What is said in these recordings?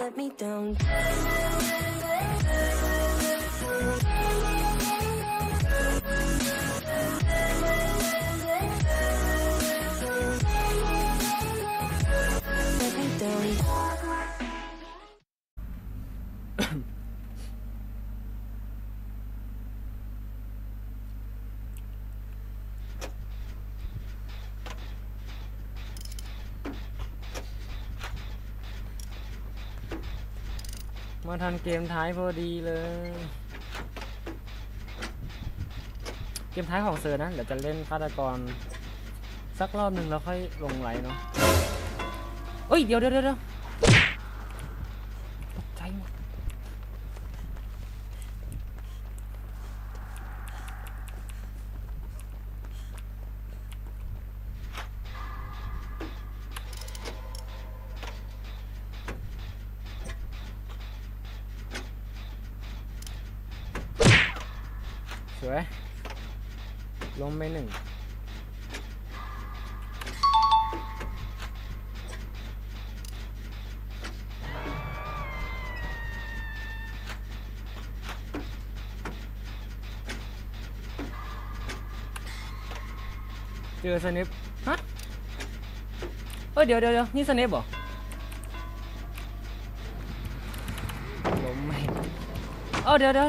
let me down. Let me down. มาทันเกมท้ายพอดีเลยเกมท้ายของเซอร์นะเดี๋ยวจะเล่นฆาตกรสักรอบหนึ่งแล้วค่อยลงไลน์เนาะเอ้ยเดี๋ยวตกใจหมดสวยลงไปหนึ่งเจอสเนปฮะเดี๋ยวนี่สเนปเหรอล้มไม่เดี๋ยว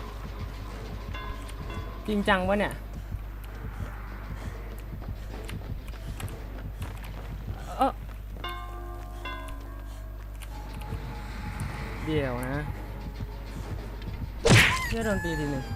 จริงจังวะเนี่ยเดี๋ยวนะเพื่อโดนตีทีหนึ่ง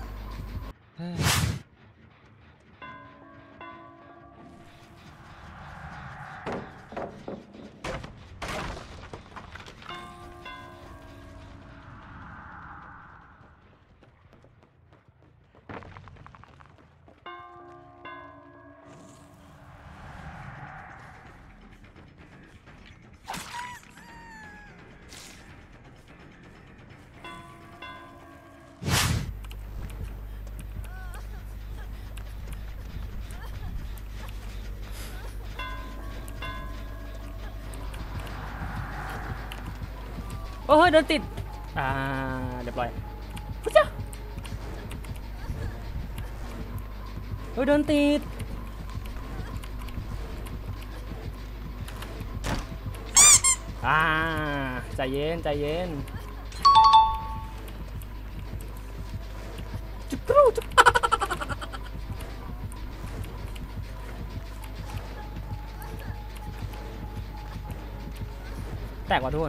โอ้ยโดนติดเดี๋ยวปล่อยพุจ้าโดนติดใจเย็นจุกรูจุกแตกว่ะทุกคน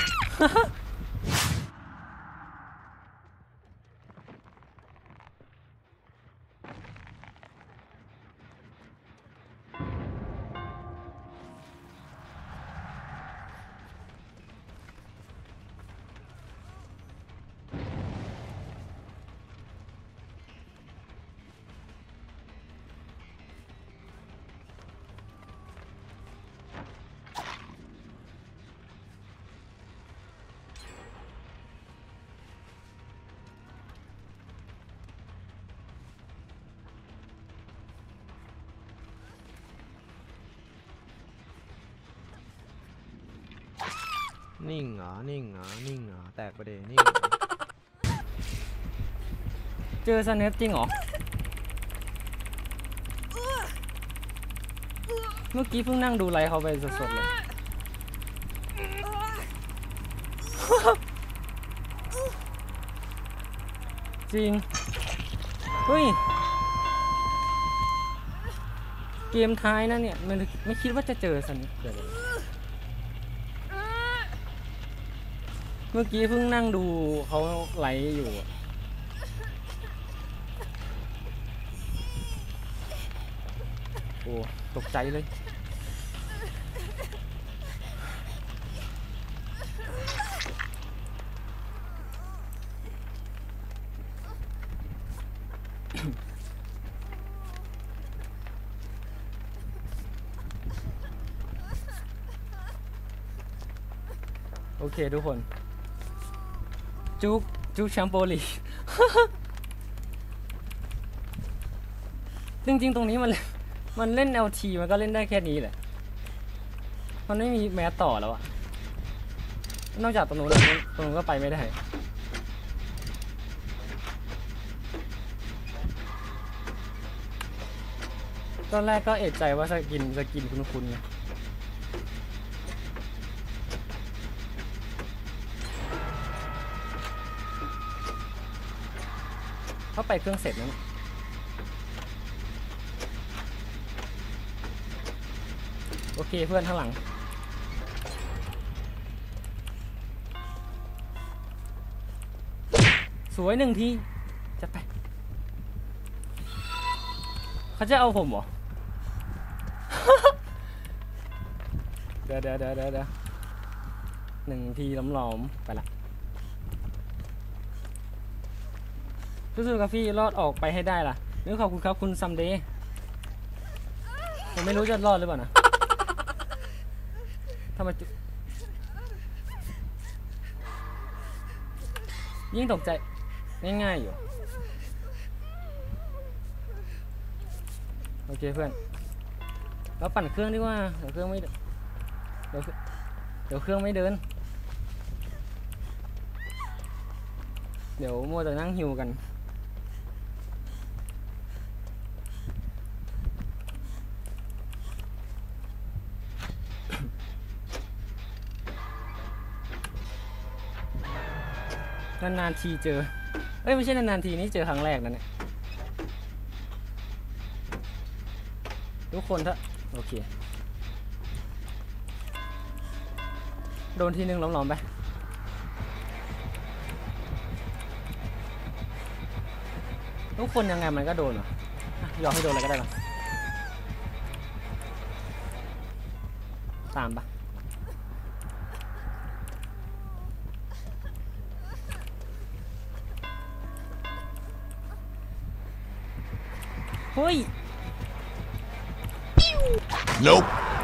นิ่งเหรอแตกประเดี๋ยวนิ่งเจอสเนปจริงเหรอเมื่อกี้เพิ่งนั่งดูไลฟ์เขาไปสดๆเลยจริงเฮ้ยเกมท้ายนะเนี่ยไม่คิดว่าจะเจอสเนปเลยเมื่อกี้เพิ่งนั่งดูเขาไลฟ์อยู่โอ้ตกใจเลยโอเคทุกคนจุกแชมโปลีจริงๆตรงนี้มันเล่น LT มันก็เล่นได้แค่นี้แหละมันไม่มีแม้ต่อแล้วอะนอกจากตรงนู้นแล้วตรงนู้นก็ไปไม่ได้ตอนแรกก็เอะใจว่าสกินคุ้นๆนะเข้าไปเครื่องเสร็จนั้นโอเคเพื่อนข้างหลังสวย1 ทีจะไปเขาจะเอาผมเหรอ เดี๋ยว1 ทีล้อมๆไปละสู้ๆกาแฟรอดออกไปให้ได้ล่ะนึกขอบคุณครับคุณซัมเดย์ผมไม่รู้จะรอดหรือเปล่านะทำไมยิ่งตกใจง่ายๆอยู่โอเคเพื่อนเราปั่นเครื่องดีกว่าเดี๋ยวเครื่องไม่เดินเดี๋ยวมัวแต่นั่งหิวกันนานๆทีเจอเอ้ยไม่ใช่นานๆทีนี่เจอครั้งแรกนะเนี่ยทุกคนถ้าโอเคโดนทีนึงล้อมๆไปทุกคนยังไงมันก็โดนเหรอยอมให้โดนอะไรก็ได้หรอตามปะเฮ้ย Nope.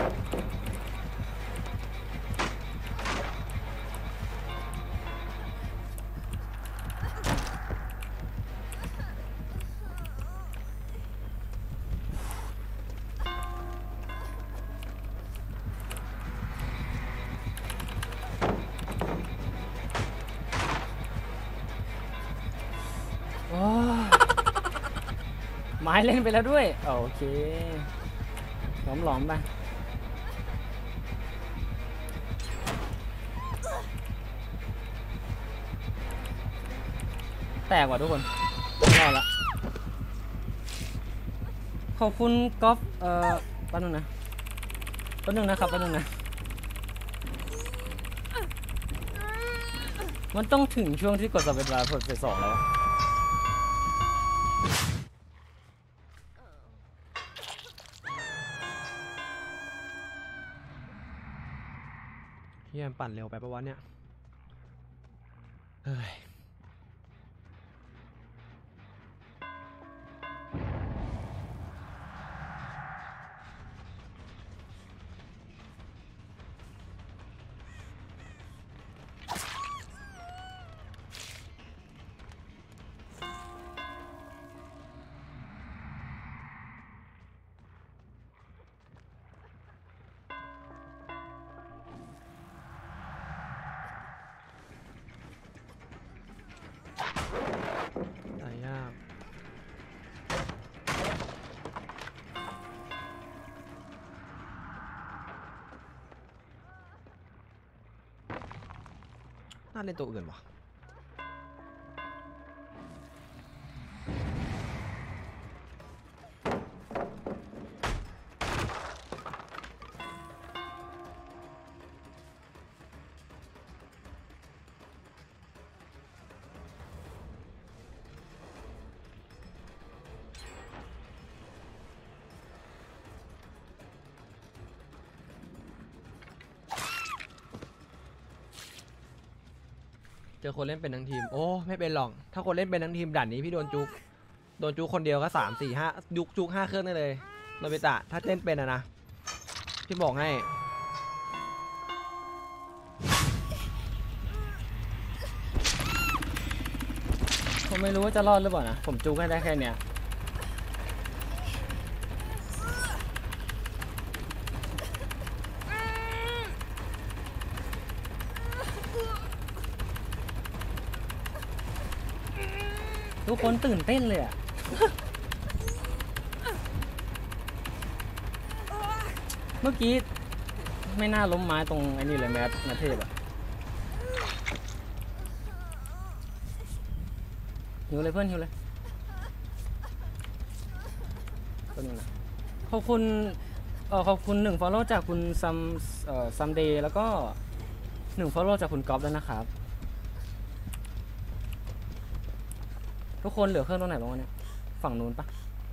ไม้เล่นไปแล้วด้วยโอเคหลอมๆไปแตกว่ะทุกคนรอดละขอบคุณก๊อฟแป๊บนึงนะครับแป๊บนึงนะมันต้องถึงช่วงที่กดสเปซบาร์กดเฟส 2แล้วเฮียปั่นเร็วไปปะวะเนี่ยเฮ้ยตายยากน่าเล่นตัวอื่นวะเจอคนเล่นเป็นทั้งทีมโอ้ไม่เป็นหรอกถ้าคนเล่นเป็นทั้งทีมด่านนี้พี่โดนจุกคนเดียวก็3 4 5จุก5 เครื่องได้เลยโนบิตะถ้าเล่นเป็นนะพี่บอกให้ผมไม่รู้ว่าจะรอดหรือเปล่านะผมจูงให้ได้แค่เนี้ยทุกคนตื่นเต้นเลยอะ เมื่อกี้ไม่น่าล้มไม้ตรงไอ้นี่เลยแมทนาเทพอะหิวเลยเพื่อนหิวเลยก็นี่นะขอบคุณขอบคุณ1 follow จากคุณซัมเดย์แล้วก็1 follow จากคุณก๊อฟแล้วนะครับ ทุกคนเหลือเครื่องตรงไหนบ้างวะเนี่ยฝั่งนู้นปะ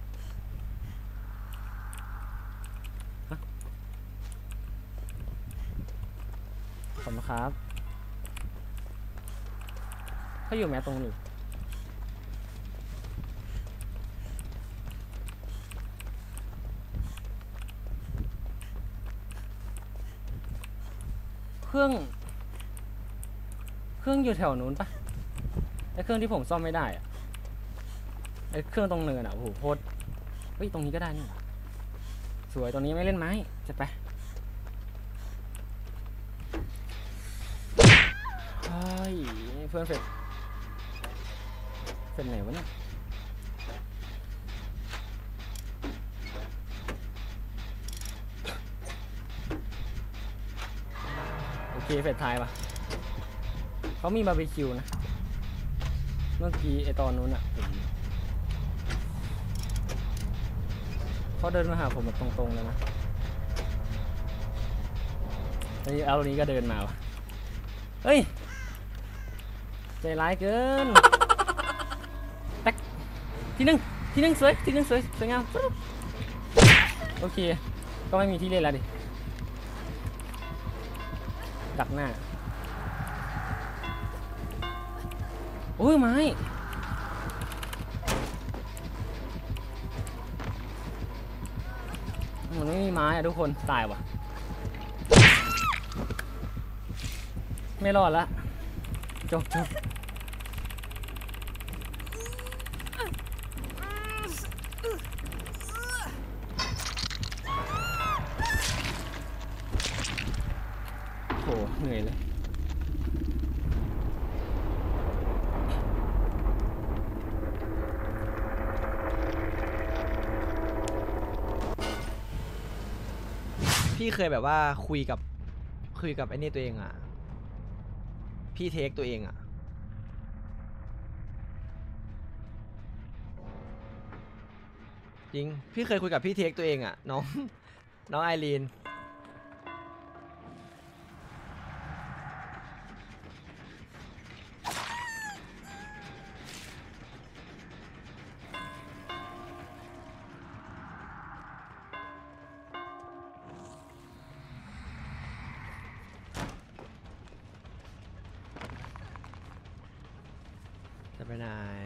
ขอบคุณครับเขาอยู่แม้ตรงนี้เครื่องอยู่แถวนู้นปะไอเครื่องที่ผมซ่อมไม่ได้อะไอเครื่องตรงเนินอ่ะโอ้โหโคตรเฮ้ยตรงนี้ก็ได้นี่สวยตรงนี้ไม่เล่นไม้จัดไปเฮ้ยเพื่อนเสร็จไหนวะเนี่ยโอเคเฟสไทยปะเขามีบาร์บีคิวนะเมื่อกี้ไอตอนนู้นอ่ะเขาเดินมาหาผมแบบตรงๆเลยนะนี่เอาตรงนี้ก็เดินมาวะเฮ้ยใจร้ายเกินแท็กที่หนึ่งสวยสวยงามโอเคก็ไม่มีที่เล่นแล้วดิดักหน้าโอ้ยไม้มันไม่มีไม้อะทุกคนตายว่ะไม่รอดละจบโหเหนื่อยเลยพี่เคยแบบว่าคุยกับไอ้นี่ตัวเองอ่ะพี่เทคตัวเองอ่ะจริงพี่เคยคุยกับพี่เทคตัวเองอ่ะน้องไอรีนจะไปไหน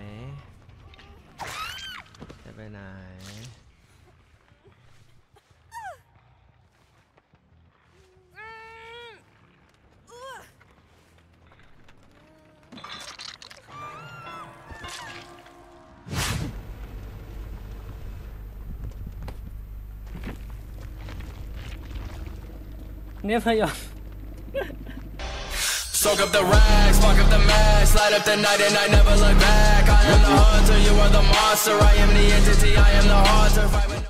เนี่ยพยอง Soak up the rags, fuck up the max, light up the night and I never look back. I am the hunter, you are the monster. I am the entity, I am the haunter.